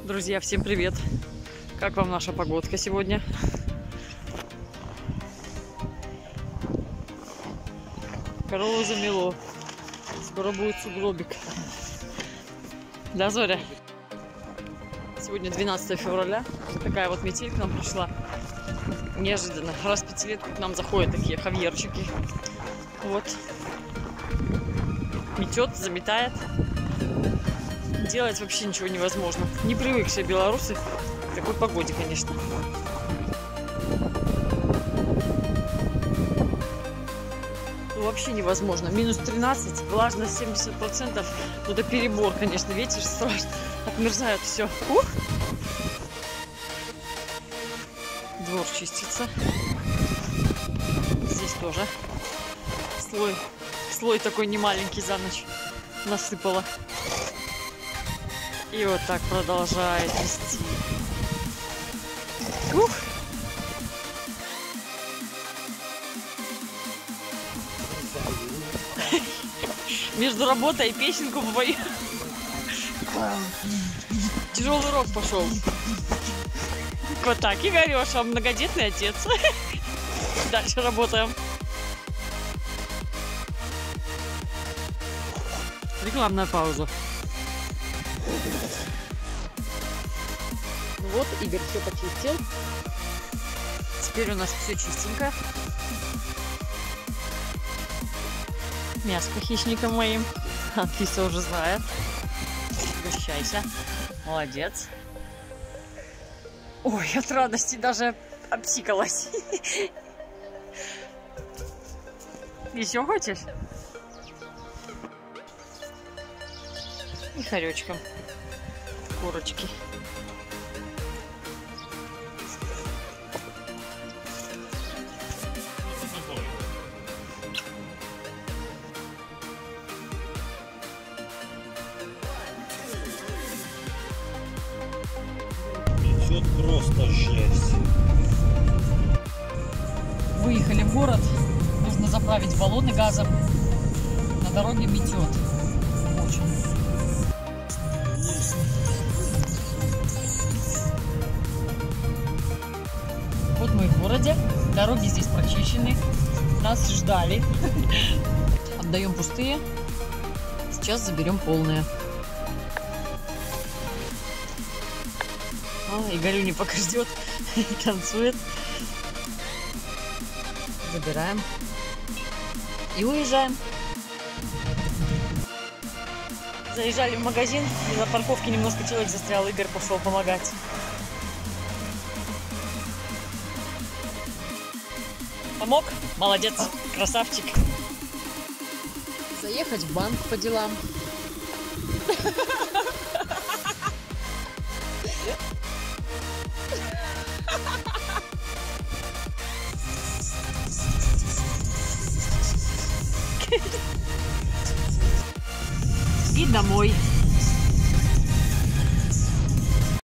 Друзья, всем привет! Как вам наша погодка сегодня? Корову замело. Скоро будет сугробик. Да, Зоря? Сегодня 12 февраля. Такая вот метель к нам пришла. Неожиданно. Раз в 5 лет к нам заходят такие хавьерчики. Вот. Метет, заметает. Делать вообще ничего невозможно. Не привыкшие белорусы к такой погоде, конечно. Ну, вообще невозможно. Минус 13, влажность 70%. Ну, это перебор, конечно. Ветер страшно. Отмерзает все. Ух! Двор чистится. Здесь тоже слой такой немаленький за ночь насыпало. И вот так продолжает вести. Ух! Между работой и песенку попою. Тяжелый урок пошел. Вот так, Игореша, многодетный отец. Дальше работаем. Рекламная пауза. Вот, Игорь все почистил. Теперь у нас все чистенько. Мяско хищником моим. Анфиса уже знает. Угощайся. Молодец. Ой, от радости даже обсикалась. Еще хочешь? И хоречком. Курочки. Просто жесть. Выехали в город. Нужно заправить баллоны газом. На дороге метет. Очень. Вот мы в городе. Дороги здесь прочищены. Нас ждали. Отдаем пустые. Сейчас заберем полные. Игорюня пока ждет и танцует. Забираем и уезжаем. Заезжали в магазин, и на парковке немножко человек застрял. Игорь пошел помогать. Помог? Молодец, красавчик. Заехать в банк по делам. И домой.